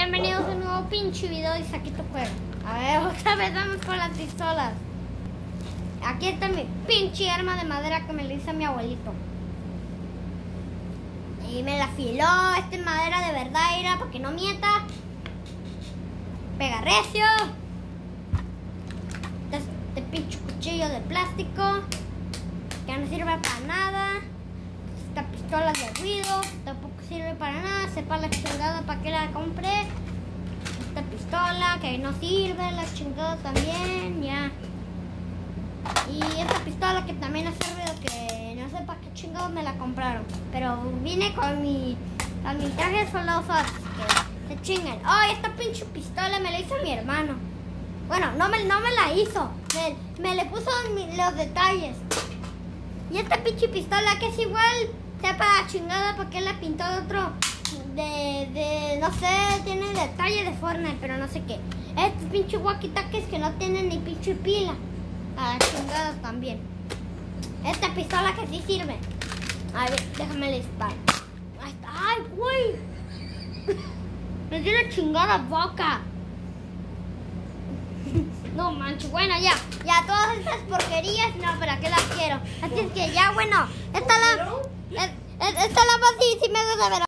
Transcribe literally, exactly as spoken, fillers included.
bienvenidos a un nuevo pinche video de Saquito Juego. A ver, otra vez vamos con las pistolas. Aquí está mi pinche arma de madera que me la hizo mi abuelito. Y me la afiló, esta es madera de verdad, era para que no mienta. Pega recio. Este, este pinche cuchillo de plástico que no sirve para nada. Esta pistola de ruido tampoco sirve para nada. Sepa la chingada para qué la compré. Esta pistola que no sirve, la chingada también, ya. Y esta pistola que también hace ruido, que no sé para qué chingados me la compraron. Pero vine con mi, con mi traje de soldado, que se chingan. Ay, oh, esta pinche pistola me la hizo mi hermano. Bueno, no me, no me la hizo, me, me le puso mi, los detalles. Y esta pinche pistola que es igual, sepa la chingada para qué la pintó de otro, de, de, no sé, tiene detalle de Fortnite, pero no sé qué. Estos pinches walkie-talkies que no tienen ni pinche pila, a la chingada también. Esta pistola que sí sirve. A ver, déjame le disparo. Ahí está, ay, güey. Me dio la chingada boca. No manches, bueno, ya, ya todas estas porquerías, no, ¿para qué las quiero? Así es que ya, bueno, esta la, esta la más sí, sí me gusta ver.